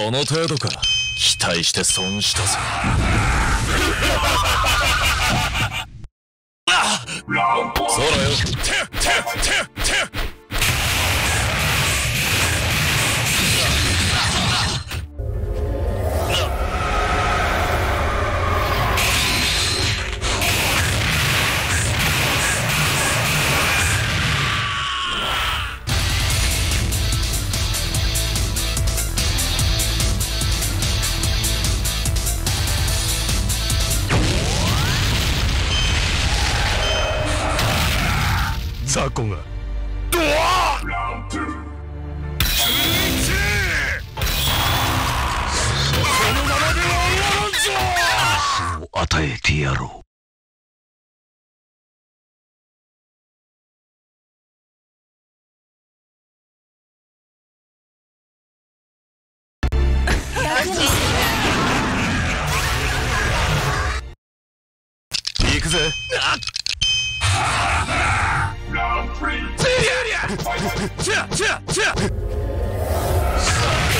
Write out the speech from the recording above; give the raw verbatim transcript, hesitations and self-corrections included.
その程度か。期待して損したぞ。そうだよ。雑魚がドアそのままでは終わらんぞ。そう与えてやろう。行くぜ。チャチャチャ